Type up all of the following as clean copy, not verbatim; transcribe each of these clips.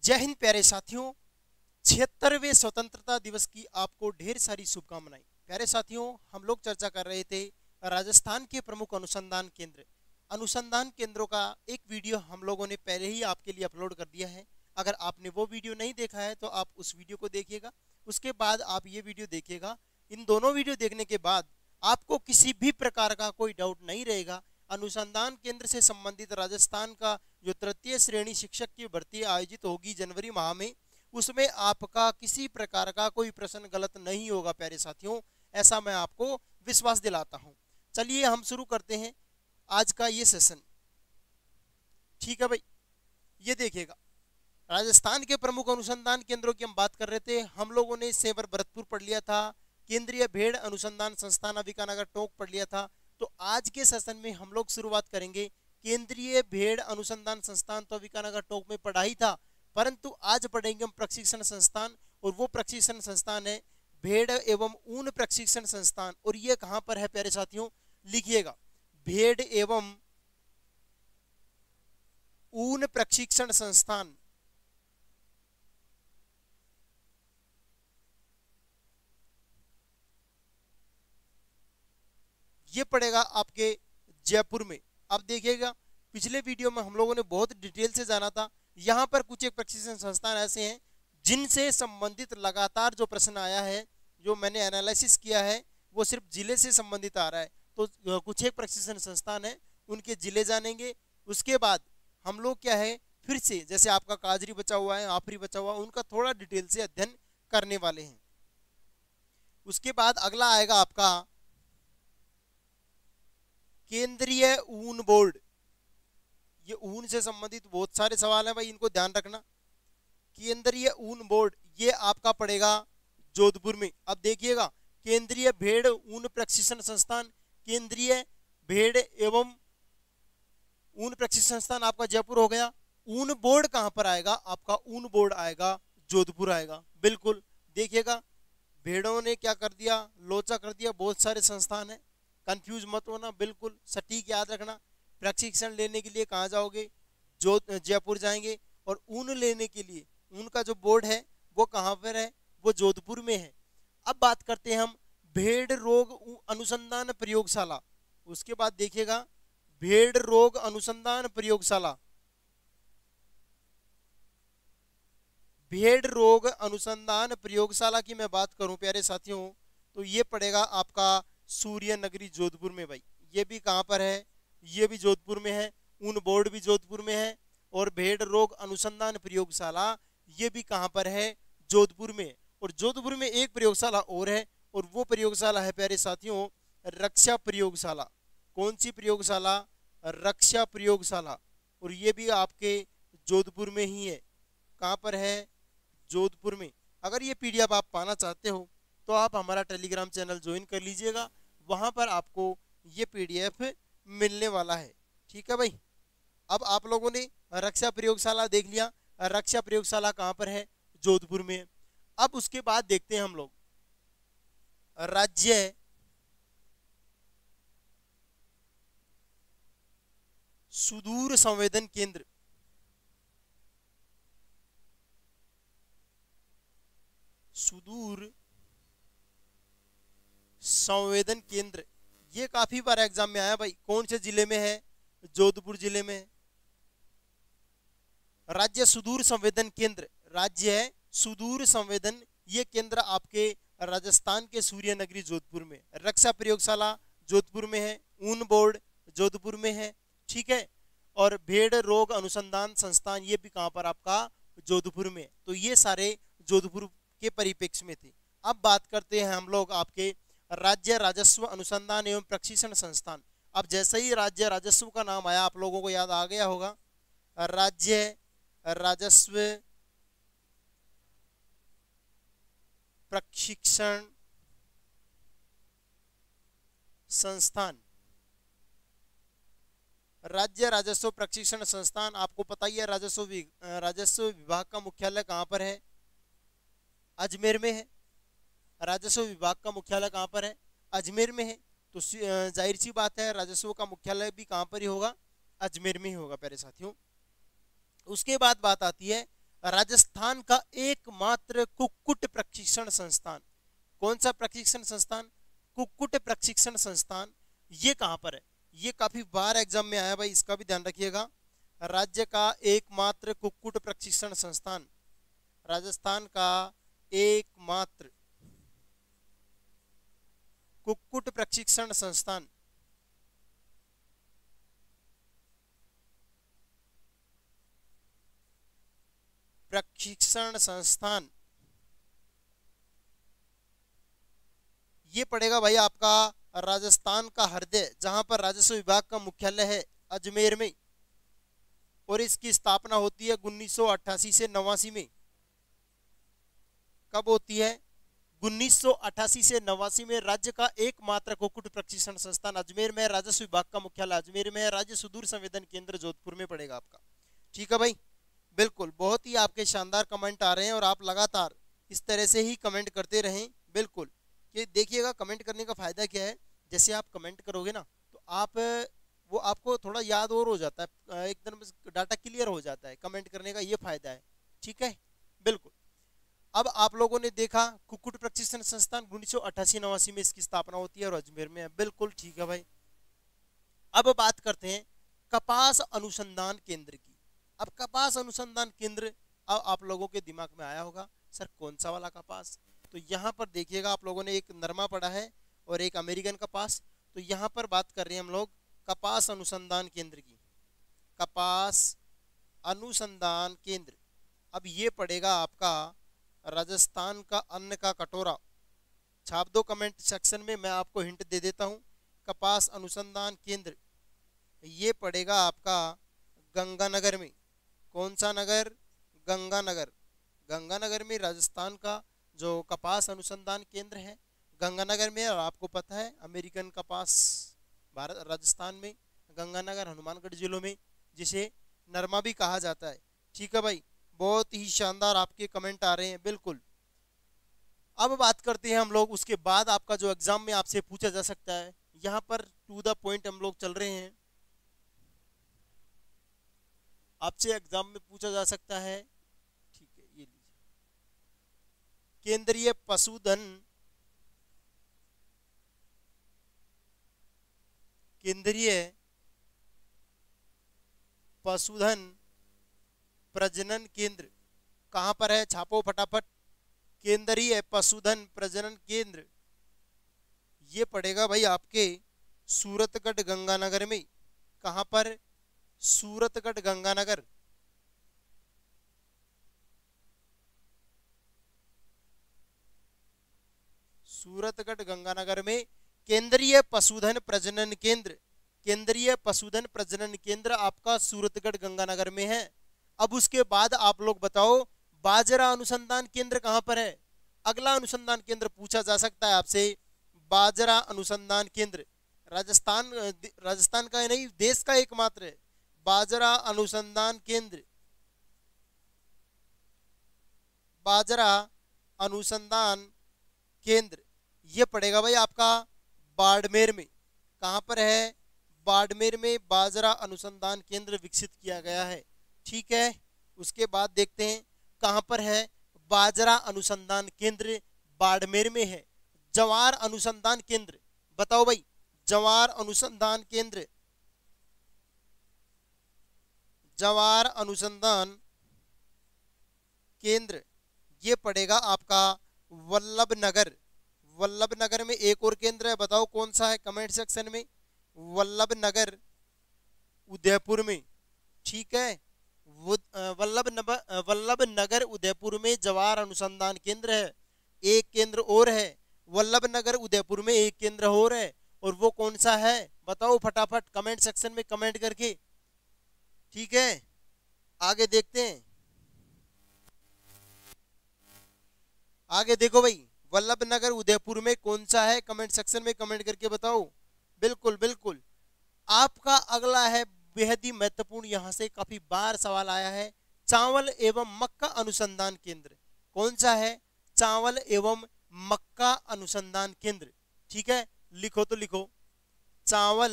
जय हिंद प्यारे साथियों, 76वें स्वतंत्रता दिवस की आपको ढेर सारी शुभकामनाएं। प्यारे साथियों, हम लोग चर्चा कर रहे थे राजस्थान के प्रमुख अनुसंधान केंद्रों का एक वीडियो हम लोगों ने पहले ही आपके लिए अपलोड कर दिया है। अगर आपने वो वीडियो नहीं देखा है तो आप उस वीडियो को देखिएगा, उसके बाद आप ये वीडियो देखिएगा। इन दोनों वीडियो देखने के बाद आपको किसी भी प्रकार का कोई डाउट नहीं रहेगा। अनुसंधान केंद्र से संबंधित राजस्थान का जो तृतीय श्रेणी शिक्षक की भर्ती आयोजित होगी जनवरी माह में, उसमें आपका किसी प्रकार का कोई प्रश्न गलत नहीं होगा प्यारे साथियों, ऐसा मैं आपको विश्वास दिलाता हूं। चलिए हम शुरू करते हैं आज का ये सेशन। ठीक है भाई, ये देखिएगा, राजस्थान के प्रमुख अनुसंधान केंद्रों की हम बात कर रहे थे। हम लोगों ने सेवर भरतपुर पढ़ लिया था, केंद्रीय भेड़ अनुसंधान संस्थान अभिकानगर टोंक पढ़ लिया था। तो आज के सेशन में हम लोग शुरुआत करेंगे केंद्रीय भेड़ अनुसंधान संस्थान, तो अभिकानगर टोंक में पढ़ा ही था, परंतु आज पढ़ेंगे हम प्रशिक्षण संस्थान, और वो प्रशिक्षण संस्थान है भेड़ एवं ऊन प्रशिक्षण संस्थान। और ये कहां पर है प्यारे साथियों, लिखिएगा, भेड़ एवं ऊन प्रशिक्षण संस्थान, ये पड़ेगा आपके जयपुर में। अब देखिएगा, पिछले वीडियो में हम लोगों ने बहुत डिटेल से जाना था। यहां पर कुछ एक प्रशिक्षण संस्थान ऐसे हैं जिनसे संबंधित लगातार जो प्रश्न आया है, जो मैंने एनालिसिस किया है, वो सिर्फ जिले से संबंधित आ रहा है। तो कुछ एक प्रशिक्षण संस्थान है, उनके जिले जानेंगे। उसके बाद हम लोग क्या है, फिर से जैसे आपका काजरी बचा हुआ है, आफरी बचा हुआ है, उनका थोड़ा डिटेल से अध्ययन करने वाले हैं। उसके बाद अगला आएगा आपका केंद्रीय ऊन बोर्ड। ये ऊन से संबंधित बहुत सारे सवाल हैं भाई, इनको ध्यान रखना। केंद्रीय ऊन बोर्ड ये आपका पड़ेगा जोधपुर में। अब देखिएगा, केंद्रीय भेड़ ऊन प्रशिक्षण संस्थान, केंद्रीय भेड़ एवं ऊन प्रशिक्षण संस्थान आपका जयपुर हो गया। ऊन बोर्ड कहां पर आएगा, आपका ऊन बोर्ड आएगा जोधपुर आएगा। बिल्कुल देखिएगा, भेड़ों ने क्या कर दिया, लोचा कर दिया। बहुत सारे संस्थान है, कंफ्यूज मत होना, बिल्कुल सटीक याद रखना। प्रशिक्षण लेने के लिए कहाँ जाओगे, जो जयपुर जाएंगे, और ऊन लेने के लिए ऊन का जो बोर्ड है वो कहाँ पर है, वो जोधपुर में है। अब बात करते हैं हम भेड़ रोग अनुसंधान प्रयोगशाला। उसके बाद देखिएगा, भेड़ रोग अनुसंधान प्रयोगशाला, भेड़ रोग अनुसंधान प्रयोगशाला की मैं बात करूं प्यारे साथियों, तो ये पड़ेगा आपका सूर्य नगरी जोधपुर में। भाई ये भी कहां पर है, ये भी जोधपुर में है। ऊन बोर्ड भी जोधपुर में है, और भेड़ रोग अनुसंधान प्रयोगशाला ये भी कहां पर है, जोधपुर में। और जोधपुर में एक प्रयोगशाला और है, और वो प्रयोगशाला है प्यारे साथियों रक्षा प्रयोगशाला। कौन सी प्रयोगशाला, रक्षा प्रयोगशाला, और ये भी आपके जोधपुर में ही है। कहां पर है, जोधपुर में। अगर ये पीडीएफ आप पाना चाहते हो तो आप हमारा टेलीग्राम चैनल ज्वाइन कर लीजिएगा, वहां पर आपको ये पीडीएफ मिलने वाला है। ठीक है भाई। अब आप लोगों ने रक्षा प्रयोगशाला देख लिया, रक्षा प्रयोगशाला कहां पर है, जोधपुर में। अब उसके बाद देखते हैं हम लोग राज्य सुदूर संवेदन केंद्र। सुदूर संवेदन केंद्र ये काफी बार एग्जाम में आया भाई। कौन से जिले में है, जोधपुर जिले में है। राज्य सुदूर संवेदन केंद्र, राज्य है सुदूर संवेदन, ये केंद्र आपके राजस्थान के सूर्य नगरी जोधपुर में। रक्षा प्रयोगशाला जोधपुर में है, ऊन बोर्ड जोधपुर में है। ठीक है, और भेड़ रोग अनुसंधान संस्थान ये भी कहां पर आपका, जोधपुर में। तो ये सारे जोधपुर के परिप्रेक्ष्य में थे। अब बात करते हैं हम लोग आपके राज्य राजस्व अनुसंधान एवं प्रशिक्षण संस्थान। अब जैसे ही राज्य राजस्व का नाम आया, आप लोगों को याद आ गया होगा, राज्य राजस्व प्रशिक्षण संस्थान। राज्य राजस्व प्रशिक्षण संस्थान आपको पता ही है, राजस्व विभाग का मुख्यालय कहां पर है, अजमेर में है। राजस्व विभाग का मुख्यालय कहां पर है, अजमेर में है। तो जाहिर सी बात है राजस्व का मुख्यालय भी कहां पर ही होगा, अजमेर में ही होगा प्यारे साथियों। उसके बाद बात आती है राजस्थान का एकमात्र कुक्कुट प्रशिक्षण संस्थान। कौन सा प्रशिक्षण संस्थान? कुक्कुट प्रशिक्षण संस्थान। ये कहां पर है? ये काफी बार एग्जाम में आया भाई, इसका भी ध्यान रखिएगा। राज्य का एकमात्र कुक्कुट प्रशिक्षण संस्थान, राजस्थान का एकमात्र कुक्कुट प्रशिक्षण संस्थान। प्रशिक्षण संस्थान ये पड़ेगा भाई आपका राजस्थान का हृदय, जहां पर राजस्व विभाग का मुख्यालय है अजमेर में, और इसकी स्थापना होती है 1988 से 89 में। कब होती है? 1988 से 89 में। राज्य का एकमात्र कुक्कुट प्रशिक्षण संस्थान अजमेर में, राजस्व विभाग का मुख्यालय अजमेर में है, राज्य सुदूर संवेदन केंद्र जोधपुर में पड़ेगा आपका। ठीक है भाई, बिल्कुल। बहुत ही आपके शानदार कमेंट आ रहे हैं और आप लगातार इस तरह से ही कमेंट करते रहें। बिल्कुल, ये देखिएगा कमेंट करने का फायदा क्या है, जैसे आप कमेंट करोगे ना तो आप वो आपको थोड़ा याद और हो जाता है, एकदम डाटा क्लियर हो जाता है। कमेंट करने का ये फायदा है। ठीक है, बिल्कुल। अब आप लोगों ने देखा कुक्कुट प्रशिक्षण संस्थान 1988-89 में इसकी स्थापना होती है और अजमेर में है। बिल्कुल ठीक है भाई। अब बात करते हैं कपास अनुसंधान केंद्र की। अब कपास अनुसंधान केंद्र, अब आप लोगों के दिमाग में आया होगा सर कौन सा वाला कपास? तो यहाँ पर देखिएगा, आप लोगों ने एक नरमा पढ़ा है और एक अमेरिकन कपास। तो यहाँ पर बात कर रहे हैं हम लोग कपास अनुसंधान केंद्र की। कपास अनुसंधान केंद्र, अब ये पड़ेगा आपका राजस्थान का अन्न का कटोरा। छाप दो कमेंट सेक्शन में, मैं आपको हिंट दे देता हूँ। कपास अनुसंधान केंद्र ये पड़ेगा आपका गंगानगर में। कौन सा नगर? गंगानगर। गंगानगर में राजस्थान का जो कपास अनुसंधान केंद्र है गंगानगर में। और आपको पता है अमेरिकन कपास भारत राजस्थान में, गंगानगर हनुमानगढ़ जिलों में, जिसे नरमा भी कहा जाता है। ठीक है भाई, बहुत ही शानदार आपके कमेंट आ रहे हैं। बिल्कुल। अब बात करते हैं हम लोग उसके बाद आपका जो एग्जाम में आपसे पूछा जा सकता है, यहाँ पर टू द पॉइंट हम लोग चल रहे हैं। आपसे एग्जाम में पूछा जा सकता है, ठीक है, ये लीजिए, केंद्रीय पशुधन, केंद्रीय पशुधन प्रजनन केंद्र कहां पर है? छापो फटाफट। केंद्रीय पशुधन प्रजनन केंद्र ये पड़ेगा भाई आपके सूरतगढ़ गंगानगर में। कहां पर? सूरतगढ़ गंगानगर। सूरतगढ़ गंगानगर में केंद्रीय पशुधन प्रजनन केंद्र, केंद्रीय पशुधन प्रजनन केंद्र आपका सूरतगढ़ गंगानगर में है। अब उसके बाद आप लोग बताओ बाजरा अनुसंधान केंद्र कहां पर है? अगला अनुसंधान केंद्र पूछा जा सकता है आपसे, बाजरा अनुसंधान केंद्र। राजस्थान, राजस्थान का नहीं देश का एकमात्र है बाजरा अनुसंधान केंद्र। बाजरा अनुसंधान केंद्र ये पड़ेगा भाई आपका बाड़मेर में। कहां पर है? बाड़मेर में बाजरा अनुसंधान केंद्र विकसित किया गया है। ठीक है, उसके बाद देखते हैं कहां पर है बाजरा अनुसंधान केंद्र। बाड़मेर में है। जवार अनुसंधान केंद्र, बताओ भाई, जवार अनुसंधान केंद्र, जवार अनुसंधान केंद्र ये पड़ेगा आपका वल्लभनगर। वल्लभनगर में एक और केंद्र है, बताओ कौन सा है? कमेंट सेक्शन में। वल्लभनगर उदयपुर में। ठीक है, वल्लभनगर उदयपुर में जवार अनुसंधान केंद्र है। एक केंद्र और है वल्लभनगर उदयपुर में, एक केंद्र और है, और वो कौन सा है बताओ फटाफट कमेंट सेक्शन में कमेंट करके। ठीक है, आगे देखते हैं। आगे देखो भाई, वल्लभनगर उदयपुर में कौन सा है? कमेंट सेक्शन में कमेंट करके बताओ। बिल्कुल बिल्कुल। आपका अगला है बेहद ही महत्वपूर्ण, यहां से काफी बार सवाल आया है, चावल एवं मक्का अनुसंधान केंद्र। कौन सा है? चावल एवं मक्का अनुसंधान केंद्र। ठीक है, लिखो तो लिखो, चावल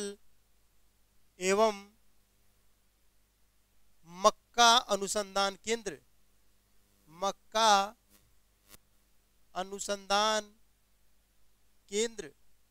एवं मक्का अनुसंधान केंद्र। मक्का अनुसंधान केंद्र,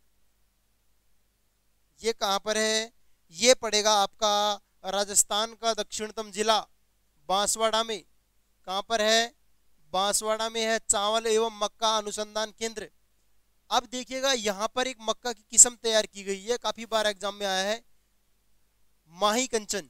ये कहां पर है? ये पड़ेगा आपका राजस्थान का दक्षिणतम जिला बांसवाड़ा में। कहां पर है? बांसवाड़ा में है चावल एवं मक्का अनुसंधान केंद्र। अब देखिएगा यहां पर एक मक्का की किस्म तैयार की गई है, काफी बार एग्जाम में आया है, माही कंचन।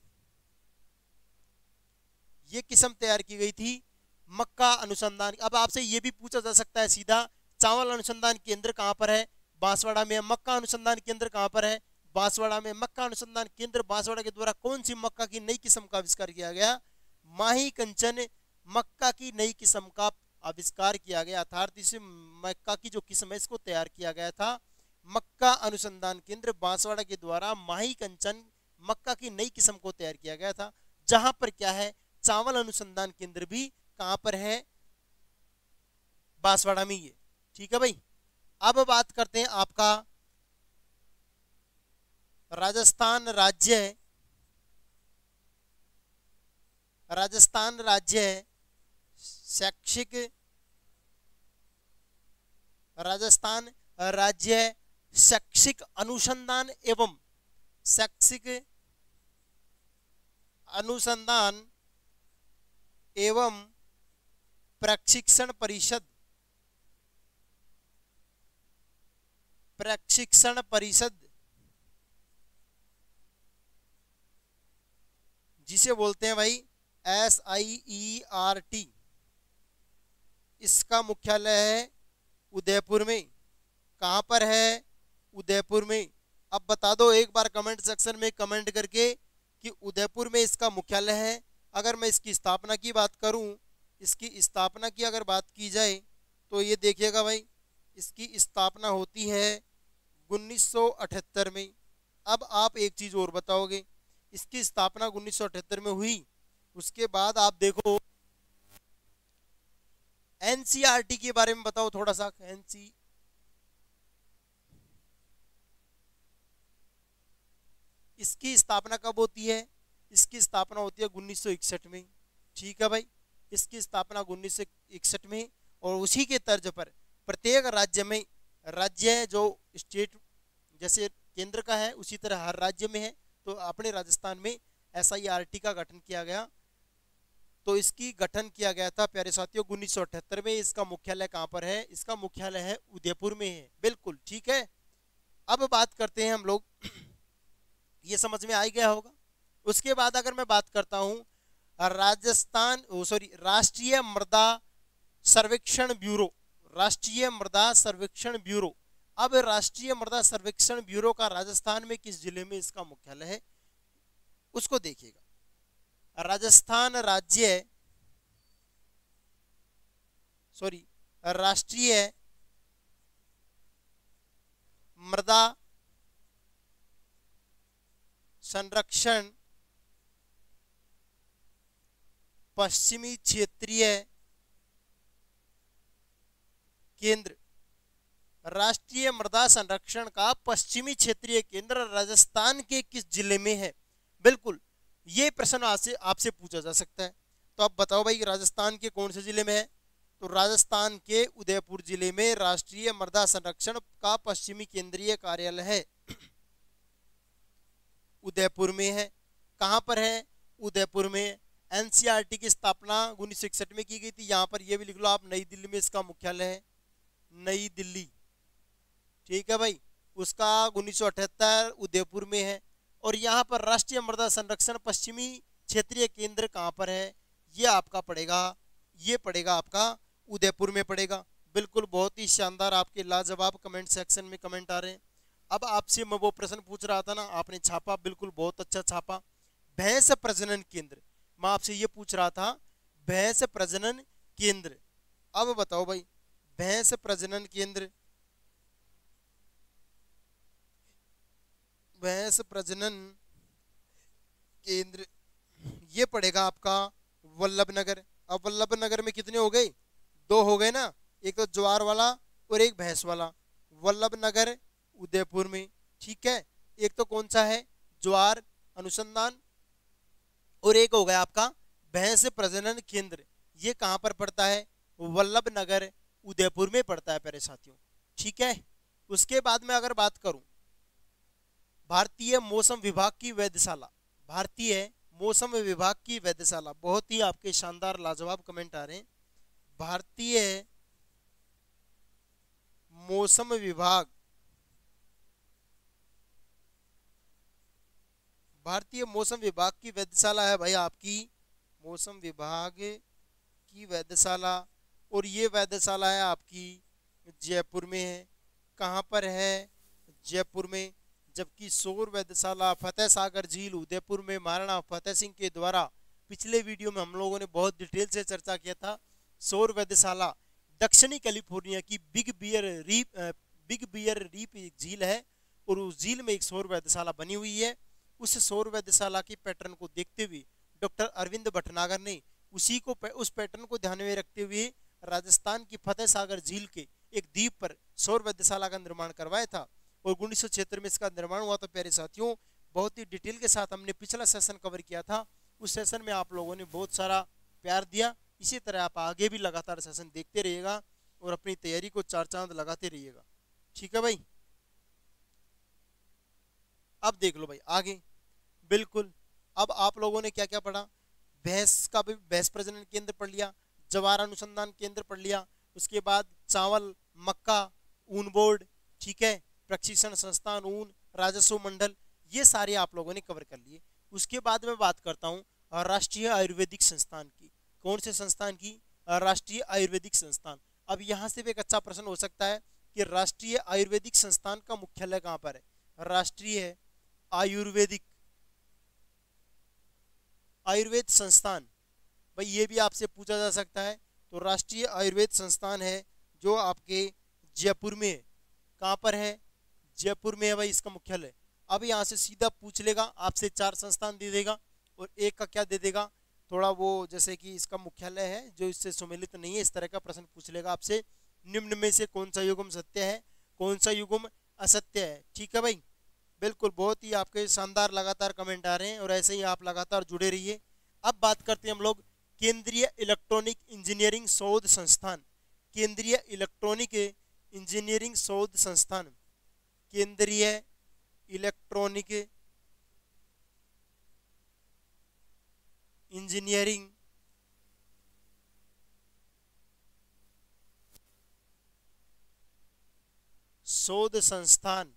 ये किस्म तैयार की गई थी मक्का अनुसंधान। अब आपसे ये भी पूछा जा सकता है सीधा, चावल अनुसंधान केंद्र कहां पर है? बांसवाड़ा में। मक्का अनुसंधान केंद्र कहां पर है? बांसवाड़ा में। मक्का अनुसंधान केंद्र बांसवाड़ा के द्वारा कौन सी मक्का की नई किस्म का आविष्कार किया गया? माही कंचन मक्का की नई किस्म का आविष्कार किया गया, अर्थात इस मक्का की जो किस्म है इसको तैयार किया गया था। मक्का अनुसंधान केंद्र बांसवाड़ा के द्वारा माही कंचन मक्का की नई किस्म को तैयार किया गया था। जहां पर क्या है? चावल अनुसंधान केंद्र भी कहां पर है? बांसवाड़ा में। ये ठीक है भाई। अब बात करते हैं आपका राजस्थान राज्य, राजस्थान राज्य शैक्षिक, राजस्थान राज्य शैक्षिक अनुसंधान एवं शैक्षिक अनुसंधान एवं प्रशिक्षण परिषद, प्रशिक्षण परिषद जिसे बोलते हैं भाई SIERT, इसका मुख्यालय है उदयपुर में। कहां पर है? उदयपुर में। अब बता दो एक बार कमेंट सेक्शन में कमेंट करके कि उदयपुर में इसका मुख्यालय है। अगर मैं इसकी स्थापना की बात करूं, इसकी स्थापना की अगर बात की जाए तो ये देखिएगा भाई, इसकी स्थापना होती है 1978 में। अब आप एक चीज और बताओगे, इसकी स्थापना 1978 में हुई, उसके बाद आप देखो NCERT के बारे में बताओ थोड़ा सा। इसकी स्थापना कब होती है? इसकी स्थापना होती है 1961 में। ठीक है भाई, इसकी स्थापना 1961 में। और उसी के तर्ज पर प्रत्येक राज्य में, राज्य जो स्टेट जैसे केंद्र का है उसी तरह हर राज्य में है, तो अपने राजस्थान में SIERT का गठन किया गया। तो इसकी गठन किया गया था प्यारे साथियों 1978 में। इसका मुख्यालय कहां पर है? इसका मुख्यालय है उदयपुर में है। बिल्कुल ठीक है। अब बात करते हैं हम लोग, ये समझ में आ ही गया होगा। उसके बाद अगर मैं बात करता हूं राष्ट्रीय मृदा सर्वेक्षण ब्यूरो, राष्ट्रीय मृदा सर्वेक्षण ब्यूरो। अब राष्ट्रीय मृदा सर्वेक्षण ब्यूरो का राजस्थान में किस जिले में इसका मुख्यालय है उसको देखिएगा। राजस्थान राज्य राष्ट्रीय मृदा संरक्षण पश्चिमी क्षेत्रीय केंद्र, राष्ट्रीय मृदा संरक्षण का पश्चिमी क्षेत्रीय केंद्र राजस्थान के किस जिले में है? बिल्कुल ये प्रश्न आपसे पूछा जा सकता है। तो आप बताओ भाई राजस्थान के कौन से जिले में है? तो राजस्थान के उदयपुर जिले में राष्ट्रीय मृदा संरक्षण का पश्चिमी केंद्रीय कार्यालय है, उदयपुर में है। कहां पर है? उदयपुर में। NCERT की स्थापना 1961 में की गई थी। यहां पर ये भी लिख लो आप, नई दिल्ली में इसका मुख्यालय है, नई दिल्ली। ठीक है भाई, उसका 1978 उदयपुर में है। और यहाँ पर राष्ट्रीय मृदा संरक्षण पश्चिमी क्षेत्रीय केंद्र कहाँ पर है? ये आपका पड़ेगा, ये पड़ेगा आपका उदयपुर में पड़ेगा। बिल्कुल बहुत ही शानदार, आपके लाजवाब कमेंट सेक्शन में कमेंट आ रहे हैं। अब आपसे मैं वो प्रश्न पूछ रहा था ना, आपने छापा, बिल्कुल बहुत अच्छा छापा। भैंस प्रजनन केंद्र, मैं आपसे ये पूछ रहा था, भैंस प्रजनन केंद्र। अब बताओ भाई भैंस प्रजनन केंद्र, भैंस प्रजनन केंद्र ये पड़ेगा आपका वल्लभनगर। अब वल्लभनगर में कितने हो गए? 2 हो गए ना, एक तो ज्वार वाला और एक भैंस वाला। वल्लभनगर उदयपुर में, ठीक है। एक तो कौन सा है? ज्वार अनुसंधान, और एक हो गया आपका भैंस प्रजनन केंद्र। ये कहाँ पर पड़ता है? वल्लभ नगर उदयपुर में पड़ता है प्यारे साथियों। ठीक है, उसके बाद में अगर बात करूं भारतीय मौसम विभाग की वेधशाला, भारतीय मौसम विभाग की वेधशाला, बहुत ही आपके शानदार लाजवाब कमेंट आ रहे हैं। भारतीय मौसम विभाग, भारतीय मौसम विभाग की वेधशाला है भाई आपकी, मौसम विभाग की वेधशाला, और ये वेधशाला है आपकी जयपुर में है। कहाँ पर है? जयपुर में। जबकि सौर वेधशाला फतेह सागर झील उदयपुर में महाराणा फतेह सिंह के द्वारा, पिछले वीडियो में हम लोगों ने बहुत डिटेल से चर्चा किया था। सौर वेधशाला दक्षिणी कैलिफोर्निया की बिग बियर रीप झील है, और उस झील में एक सौर वेधशाला बनी हुई है। उस सौर वेधशाला के पैटर्न को देखते हुए डॉक्टर अरविंद भटनागर ने उस पैटर्न को ध्यान में रखते हुए राजस्थान की फतेह सागर झील के एक द्वीप पर सौर वेधशाला का निर्माण करवाया था, और 1976 में इसका निर्माण हुआ था। प्यारे साथियों, बहुत ही डिटेल के साथ हमने पिछला सेशन कवर किया था। उस सेशन में आप लोगों ने बहुत सारा प्यार दिया। इसी तरह आप आगे भी लगातार सेशन देखते रहिएगा और अपनी तैयारी को चार चांद लगाते रहिएगा। ठीक है भाई, अब देख लो भाई आगे। बिल्कुल, अब आप लोगों ने क्या क्या पढ़ा? भैंस का भी, भैंस प्रजनन केंद्र पढ़ लिया, जवार अनुसंधान केंद्र पढ़ लिया, उसके बाद चावल, मक्का, ऊन बोर्ड, ठीक है, प्रशिक्षण संस्थान ऊन, राजस्व मंडल, ये सारे आप लोगों ने कवर कर लिए। उसके बाद मैं बात करता हूँ राष्ट्रीय आयुर्वेदिक संस्थान की। कौन से संस्थान की? राष्ट्रीय आयुर्वेदिक संस्थान। अब यहाँ से भी एक अच्छा प्रश्न हो सकता है कि राष्ट्रीय आयुर्वेदिक संस्थान का मुख्यालय कहाँ पर है? राष्ट्रीय आयुर्वेदिक आयुर्वेद संस्थान, भाई ये भी आपसे पूछा जा सकता है। तो राष्ट्रीय आयुर्वेद संस्थान है जो आपके जयपुर में है। कहाँ पर है? जयपुर में है भाई इसका मुख्यालय। अब यहाँ से सीधा पूछ लेगा आपसे, चार संस्थान दे देगा और एक का क्या दे देगा, थोड़ा वो जैसे कि इसका मुख्यालय है जो इससे सम्मिलित नहीं है, इस तरह का प्रश्न पूछ लेगा आपसे। निम्न में से कौन सा युग्म सत्य है, कौन सा युग्म असत्य है? ठीक है भाई, बिल्कुल, बहुत ही आपके शानदार लगातार कमेंट आ रहे हैं और ऐसे ही आप लगातार जुड़े रहिए। अब बात करते हैं हम लोग केंद्रीय इलेक्ट्रॉनिक इंजीनियरिंग शोध संस्थान। केंद्रीय इलेक्ट्रॉनिक इंजीनियरिंग शोध संस्थान, केंद्रीय इलेक्ट्रॉनिक इंजीनियरिंग शोध संस्थान,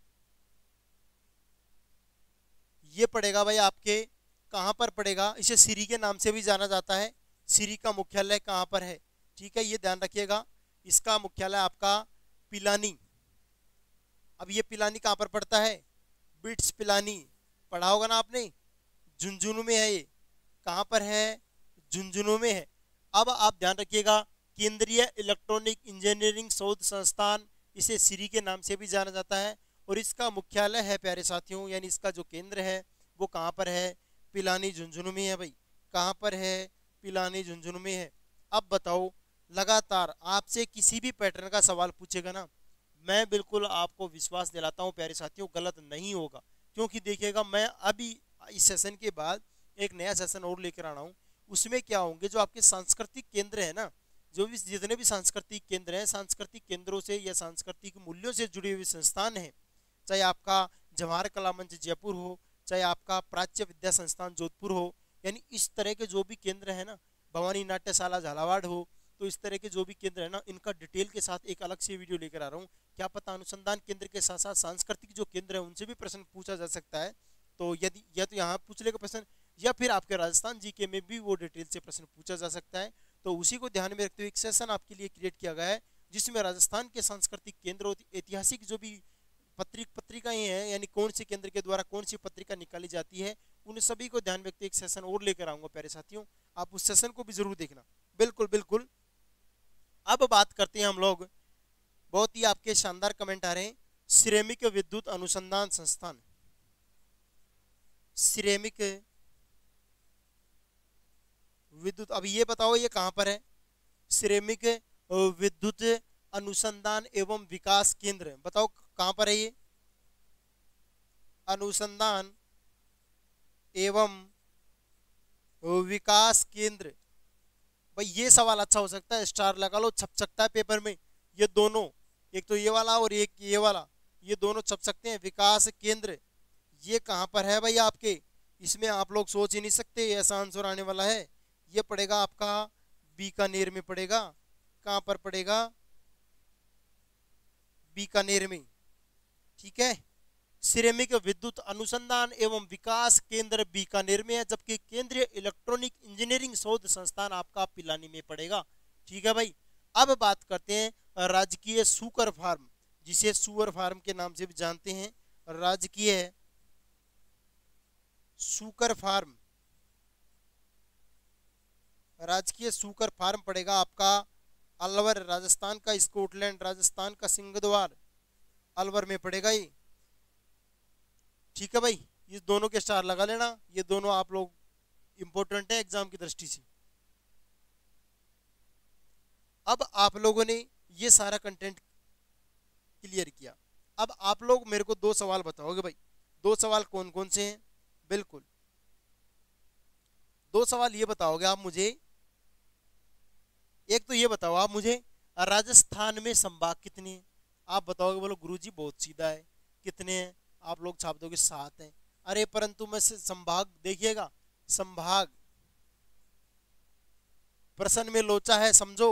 ये पड़ेगा भाई आपके, कहाँ पर पड़ेगा? इसे सीरी के नाम से भी जाना जाता है। सीरी का मुख्यालय कहाँ पर है? ठीक है, ये ध्यान रखिएगा, इसका मुख्यालय आपका पिलानी। अब ये पिलानी कहाँ पर पड़ता है? बिट्स पिलानी, पढ़ा होगा ना आपने, झुंझुनू में है ये। कहाँ पर है? झुंझुनू में है। अब आप ध्यान रखिएगा, केंद्रीय इलेक्ट्रॉनिक इंजीनियरिंग शोध संस्थान, इसे सीरी के नाम से भी जाना जाता है, और इसका मुख्यालय है प्यारे साथियों, यानी इसका जो केंद्र है वो कहाँ पर है? पिलानी झुंझुनू में है भाई। कहाँ पर है? पिलानी झुंझुनू में है। अब बताओ, लगातार आपसे किसी भी पैटर्न का सवाल पूछेगा ना, मैं बिल्कुल आपको विश्वास दिलाता हूँ प्यारे साथियों, गलत नहीं होगा। क्योंकि देखिएगा, मैं अभी इस सेशन के बाद एक नया सेशन और लेकर आ रहा हूँ। उसमें क्या होंगे, जो आपके सांस्कृतिक केंद्र है ना, जो भी जितने भी सांस्कृतिक केंद्र हैं, सांस्कृतिक केंद्रों से या सांस्कृतिक मूल्यों से जुड़े हुए संस्थान हैं, चाहे आपका जवाहर कला मंच जयपुर हो, चाहे आपका प्राच्य विद्या संस्थान जोधपुर हो, यानी इस तरह के जो भी केंद्र है ना, भवानी नाट्यशाला झालावाड़ हो, तो इस तरह के जो भी केंद्र है ना, इनका डिटेल के साथ एक अलग से वीडियो लेकर आ रहा हूँ। क्या पता अनुसंधान केंद्र के साथ साथ सांस्कृतिक जो केंद्र है उनसे भी प्रश्न पूछा जा सकता है। तो यदि या तो यहाँ पूछ लेगा प्रश्न, या फिर आपके राजस्थान जीके में भी वो डिटेल से प्रश्न पूछा जा सकता है। तो उसी को ध्यान में रखते हुए एक सेशन आपके लिए क्रिएट किया गया है, जिसमें राजस्थान के सांस्कृतिक केंद्र, ऐतिहासिक जो भी पत्रिकाएं हैं, यानी कौन से केंद्र के द्वारा कौन सी पत्रिका निकाली जाती है, उन सभी को ध्यान में रखते एक सेशन और लेकर आऊंगा प्यारे साथियों। आप उस सेशन को भी जरूर देखना। बिल्कुल बिल्कुल। अब बात करते हैं हम लोग, बहुत ही आपके शानदार कमेंट आ रहे हैं, सिरेमिक विद्युत अनुसंधान संस्थान। सिरेमिक विद्युत, अब ये बताओ ये कहां पर है? सिरेमिक विद्युत अनुसंधान एवं विकास केंद्र, बताओ कहां पर है ये? अनुसंधान एवं विकास केंद्र, भाई ये सवाल अच्छा हो सकता है, स्टार लगा लो, छप सकता है पेपर में। ये दोनों, एक तो ये वाला और एक ये वाला, ये दोनों छप सकते हैं। विकास केंद्र ये कहाँ पर है भाई आपके, इसमें आप लोग सोच ही नहीं सकते ऐसा आंसर आने वाला है। ये पड़ेगा आपका बीकानेर में पड़ेगा। कहाँ पर पड़ेगा, बीकानेर में। ठीक है, सिरेमिक विद्युत अनुसंधान एवं विकास केंद्र बीकानेर में है, जबकि केंद्रीय इलेक्ट्रॉनिक इंजीनियरिंग शोध संस्थान आपका पिलानी में पड़ेगा। ठीक है भाई, अब बात करते हैं राजकीय सुकर फार्म, जिसे सुअर फार्म के नाम से भी जानते हैं। राजकीय सुकर फार्म, राजकीय सुकर फार्म पड़ेगा आपका अलवर, राजस्थान का स्कॉटलैंड, राजस्थान का सिंहद्वार, अलवर में पड़ेगा ये। ठीक है भाई, ये दोनों के स्टार लगा लेना, ये दोनों आप लोग इंपॉर्टेंट है एग्जाम की दृष्टि से। अब आप लोगों ने ये सारा कंटेंट क्लियर किया, अब आप लोग मेरे को दो सवाल बताओगे भाई। दो सवाल कौन कौन से हैं, बिल्कुल दो सवाल ये बताओगे आप मुझे। एक तो ये बताओ आप मुझे, राजस्थान में संभाग कितने हैं। आप बताओगे, बोलो गुरुजी बहुत सीधा है, कितने हैं, आप लोग छाप दोगे 7 हैं। अरे परंतु मैं से संभाग देखिएगा, संभाग प्रश्न में लोचा है, समझो।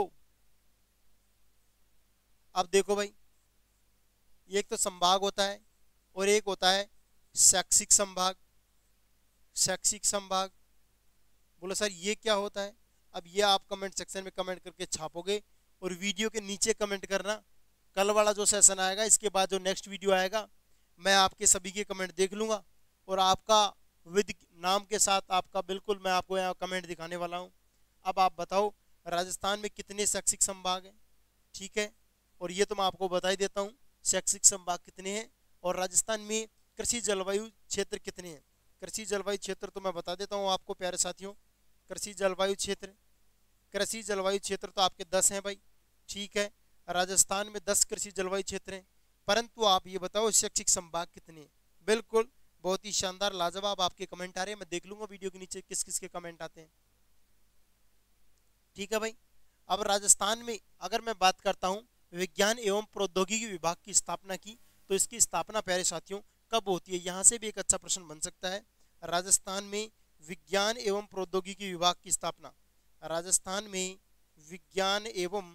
अब देखो भाई, एक तो संभाग होता है और एक होता है शैक्षिक संभाग। शैक्षिक संभाग, बोलो सर ये क्या होता है। अब ये आप कमेंट सेक्शन में कमेंट करके छापोगे और वीडियो के नीचे कमेंट करना। कल वाला जो सेशन आएगा, इसके बाद जो नेक्स्ट वीडियो आएगा, मैं आपके सभी के कमेंट देख लूंगा और आपका विद नाम के साथ आपका बिल्कुल मैं आपको यहाँ कमेंट दिखाने वाला हूँ। अब आप बताओ राजस्थान में कितने शैक्षिक संभाग हैं। ठीक है, और ये तो मैं आपको बता ही देता हूँ शैक्षिक संभाग कितने हैं, और राजस्थान में कृषि जलवायु क्षेत्र कितने हैं। कृषि जलवायु क्षेत्र तो मैं बता देता हूँ आपको प्यारे साथियों। कृषि जलवायु क्षेत्र, कृषि जलवायु क्षेत्र तो आपके 10 हैं भाई। ठीक है, राजस्थान में 10 कृषि जलवायु क्षेत्र हैं, परंतु आप ये बताओ शैक्षिक संभाग कितने हैं। बिल्कुल, बहुत ही शानदार लाजवाब आपके कमेंट आ रहे हैं, मैं देख लूंगा वीडियो के नीचे किस किस के कमेंट आते हैं। ठीक है भाई, अब राजस्थान में अगर मैं बात करता हूँ विज्ञान एवं प्रौद्योगिकी विभाग की स्थापना की, तो इसकी स्थापना प्यारे साथियों कब होती है, यहाँ से भी एक अच्छा प्रश्न बन सकता है। राजस्थान में विज्ञान एवं प्रौद्योगिकी विभाग की स्थापना, राजस्थान में विज्ञान एवं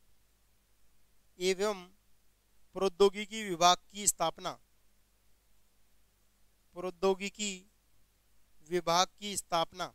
प्रौद्योगिकी विभाग की स्थापना, प्रौद्योगिकी विभाग की स्थापना,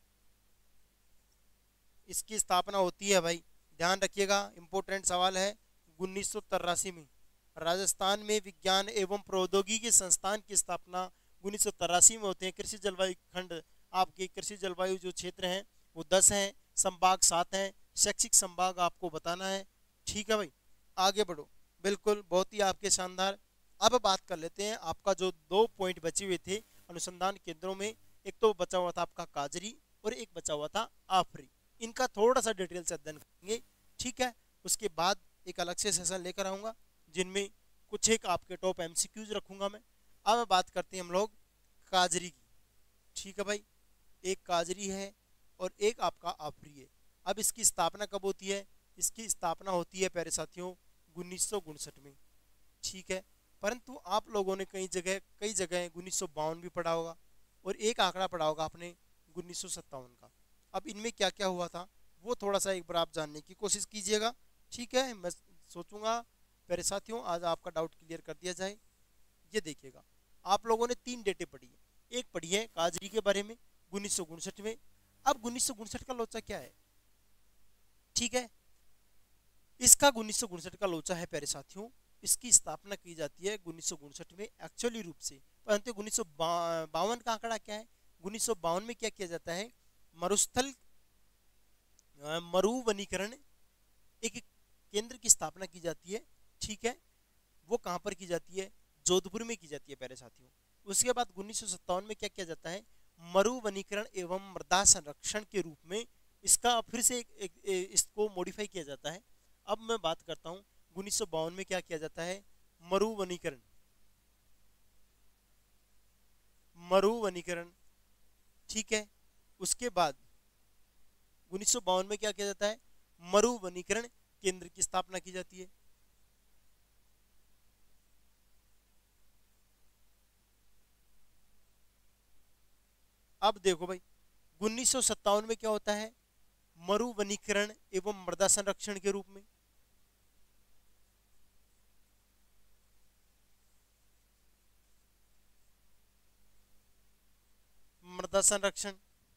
इसकी स्थापना होती है भाई, ध्यान रखिएगा इंपॉर्टेंट सवाल है, 1983 में। राजस्थान में विज्ञान एवं प्रौद्योगिकी संस्थान की स्थापना 1983 में होते हैं। कृषि जलवायु खंड, आपके कृषि जलवायु जो क्षेत्र हैं वो 10 हैं, संभाग 7 हैं, शैक्षिक संभाग आपको बताना है। ठीक है भाई, आगे बढ़ो, बिल्कुल बहुत ही आपके शानदार। अब बात कर लेते हैं आपका जो 2 पॉइंट बचे हुए थे अनुसंधान केंद्रों में, एक तो बचा हुआ था आपका काजरी और एक बचा हुआ था आफरी। इनका थोड़ा सा डिटेल से अध्ययन करेंगे। ठीक है, उसके बाद एक अलग से सेशन लेकर आऊंगा जिनमें कुछ एक आपके टॉप एमसीक्यूज रखूंगा मैं। अब बात करते हैं हम लोग काजरी की। ठीक है भाई, एक काजरी है और एक आपका आफरी है। अब इसकी स्थापना कब होती है, इसकी स्थापना होती है प्यारे साथियों 1959 में। ठीक है, परंतु आप लोगों ने कई जगह 1952 भी पढ़ा होगा और एक आंकड़ा पढ़ा होगा आपने 1957 का। अब इनमें क्या क्या हुआ था वो थोड़ा सा एक बार आप जानने की कोशिश कीजिएगा। ठीक है, मैं सोचूंगा प्यारे साथियों आज आपका डाउट क्लियर कर दिया जाए। ये देखिएगा, आप लोगों ने 3 डेटे पढ़ी है, एक पढ़ी है काजरी के बारे में 1959 में। अब 1959 का लोचा क्या है, ठीक है, इसका 1959 का लोचा है प्यारे साथियों, इसकी स्थापना की जाती है 1959 में एक्चुअली रूप से, परंतु 1952 का आंकड़ा क्या है, 1952 में क्या किया जाता है, मरुस्थल मरुवनीकरण एक केंद्र की स्थापना की जाती है। ठीक है, वो कहां पर की जाती है, जोधपुर में की जाती है प्यारे साथियों। उसके बाद 1957 में क्या किया जाता है, मरुवनीकरण एवं मृदा संरक्षण के रूप में इसका फिर से इसको मॉडिफाई किया जाता है। अब मैं बात करता हूं 1952 में क्या किया जाता है, मरुवनीकरण, मरुवनीकरण। ठीक है, उसके बाद 1952 में क्या किया जाता है, मरु वनीकरण केंद्र की स्थापना की जाती है। अब देखो भाई 1957 में क्या होता है, मरु वनीकरण एवं मृदा संरक्षण के रूप में। मृदा संरक्षण,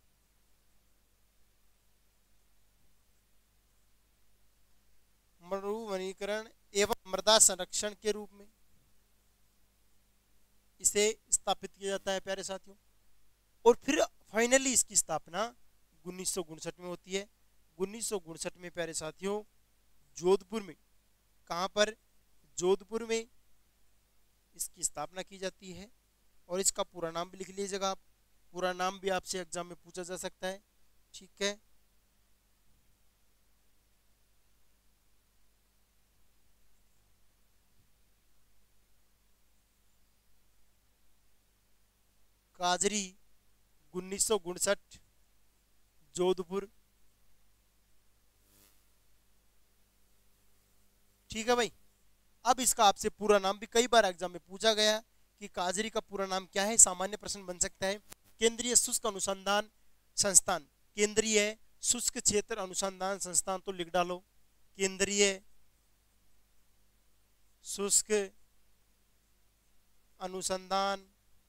मरु वनीकरण एवं मृदा संरक्षण के रूप में इसे स्थापित किया जाता है प्यारे साथियों। और फिर फाइनली इसकी स्थापना 1959 में होती है। 1959 में प्यारे साथियों जोधपुर में, कहां पर, जोधपुर में इसकी स्थापना की जाती है। और इसका पूरा नाम भी लिख लीजिएगा आप, पूरा नाम भी आपसे एग्जाम में पूछा जा सकता है, ठीक है। काजरी 1959 जोधपुर, ठीक है भाई। अब इसका आपसे पूरा नाम भी कई बार एग्जाम में पूछा गया कि काजरी का पूरा नाम क्या है, सामान्य प्रश्न बन सकता है। केंद्रीय शुष्क अनुसंधान संस्थान, केंद्रीय शुष्क क्षेत्र अनुसंधान संस्थान तो लिख डालो, केंद्रीय शुष्क अनुसंधान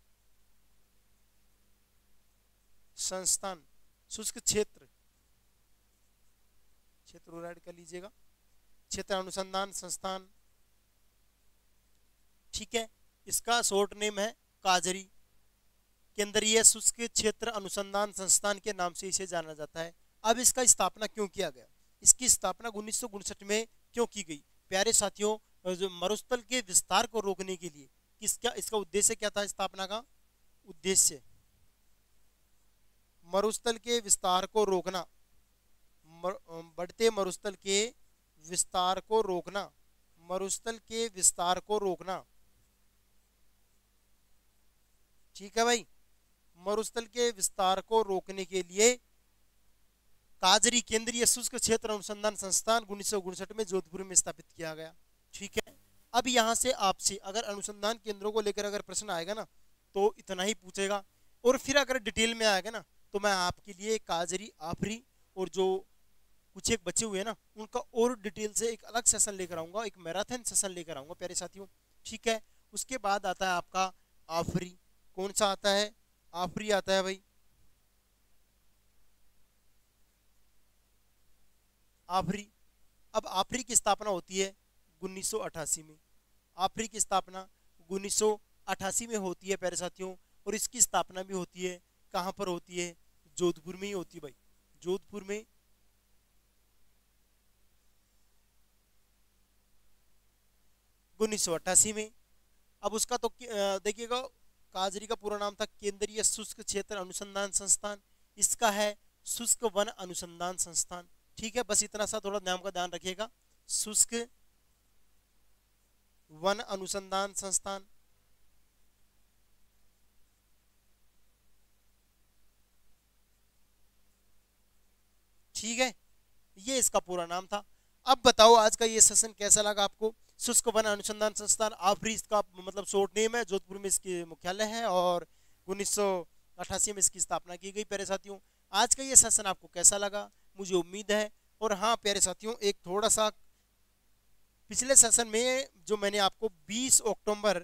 संस्थान, शुष्क क्षेत्र, क्षेत्र ऐड कर लीजिएगा, क्षेत्र अनुसंधान संस्थान, ठीक है। इसका शॉर्ट नेम है काजरी, केंद्रीय शुष्क क्षेत्र अनुसंधान संस्थान के नाम से इसे जाना जाता है। अब इसका स्थापना क्यों किया गया, इसकी स्थापना 1959 में क्यों की गई प्यारे साथियों, जो मरुस्थल के विस्तार को रोकने के लिए, किसका, इसका उद्देश्य क्या था, स्थापना का उद्देश्य मरुस्थल के विस्तार को रोकना, बढ़ते मरुस्थल के विस्तार को रोकना, मरुस्थल के विस्तार को रोकना, ठीक है भाई। मरुस्थल के विस्तार को रोकने के लिए काजरी केंद्रीय शुष्क क्षेत्र अनुसंधान संस्थान 1959 में जोधपुर में स्थापित किया गया, ठीक है। अब यहां से आपसे अगर अनुसंधान केंद्रों को लेकर अगर प्रश्न आएगा ना तो इतना ही पूछेगा, और फिर अगर डिटेल में आएगा ना तो मैं आपके लिए काजरी, आफरी और जो कुछ एक बचे हुए हैं ना उनका और डिटेल से एक अलग सेशन लेकर आऊंगा, एक मैराथन सेशन लेकर आऊंगा प्यारे साथियों, ठीक है। उसके बाद आता है आपका आफरी, कौन सा आता है, आफरी आता है भाई, आफरी। अब आफरी की स्थापना होती है 1988 में, आफरी की स्थापना 1988 में होती है प्यारे साथियों। और इसकी स्थापना भी होती है, कहां पर होती है, जोधपुर में ही होती है भाई, जोधपुर में 1988 में। अब उसका तो देखिएगा काजरी का पूरा नाम था केंद्रीय शुष्क क्षेत्र अनुसंधान संस्थान, इसका है शुष्क वन अनुसंधान संस्थान, ठीक है। बस इतना सा थोड़ा नाम का ध्यान रखिएगा, शुष्क वन अनुसंधान संस्थान, ठीक है, ये इसका पूरा नाम था। अब बताओ आज का ये सेशन कैसा लगा आपको। शुष्क वन अनुसंधान संस्थान आफरी इसका मतलब शॉर्ट नेम है, जोधपुर में इसके मुख्यालय है और 1988 में इसकी स्थापना की गई। प्यारे साथियों आज का ये सेशन आपको कैसा लगा, मुझे उम्मीद है। और हाँ प्यारे साथियों एक थोड़ा सा पिछले सेशन में जो मैंने आपको 20 अक्टूबर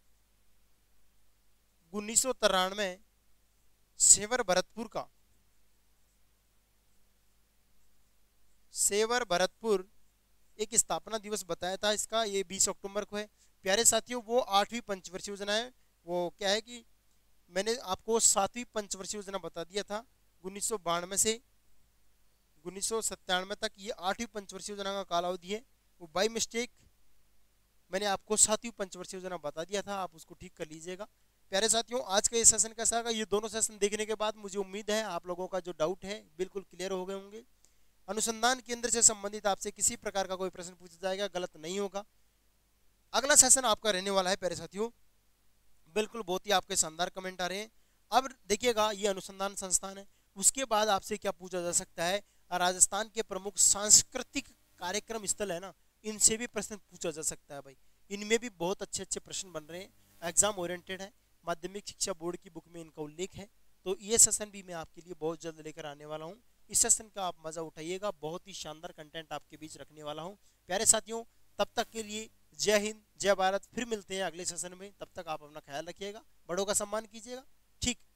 1993 सेवर भरतपुर का, सेवर भरतपुर एक स्थापना दिवस बताया था इसका, ये 20 अक्टूबर को है प्यारे साथियों। वो 8वीं पंचवर्षीय योजना है, वो क्या है कि मैंने आपको 7वीं पंचवर्षीय योजना बता दिया था 1992 से 1997 तक, ये 8वीं पंचवर्षीय योजना का कालावधि है। वो बाई मिस्टेक मैंने आपको 7वीं पंचवर्षीय योजना बता दिया था, आप उसको ठीक कर लीजिएगा। प्यारे साथियों आज का ये सेशन कैसा लगा, ये दोनों सेशन देखने के बाद मुझे उम्मीद है आप लोगों का जो डाउट है बिल्कुल क्लियर हो गए होंगे। अनुसंधान केंद्र से संबंधित आपसे किसी प्रकार का कोई प्रश्न पूछा जाएगा गलत नहीं होगा। अगला सेशन आपका रहने वाला है प्यारे साथियों, बिल्कुल बहुत ही आपके शानदार कमेंट आ रहे हैं। अब देखिएगा ये अनुसंधान संस्थान है, उसके बाद आपसे क्या पूछा जा सकता है, राजस्थान के प्रमुख सांस्कृतिक कार्यक्रम स्थल है ना, इनसे भी प्रश्न पूछा जा सकता है भाई। इनमें भी बहुत अच्छे अच्छे प्रश्न बन रहे हैं, एग्जाम ओरिएंटेड है, माध्यमिक शिक्षा बोर्ड की बुक में इनका उल्लेख है। तो ये सेशन भी मैं आपके लिए बहुत जल्द लेकर आने वाला हूँ। इस सेशन का आप मजा उठाइएगा, बहुत ही शानदार कंटेंट आपके बीच रखने वाला हूँ प्यारे साथियों। तब तक के लिए जय हिंद जय भारत, फिर मिलते हैं अगले सेशन में। तब तक आप अपना ख्याल रखिएगा, बड़ों का सम्मान कीजिएगा। ठीक।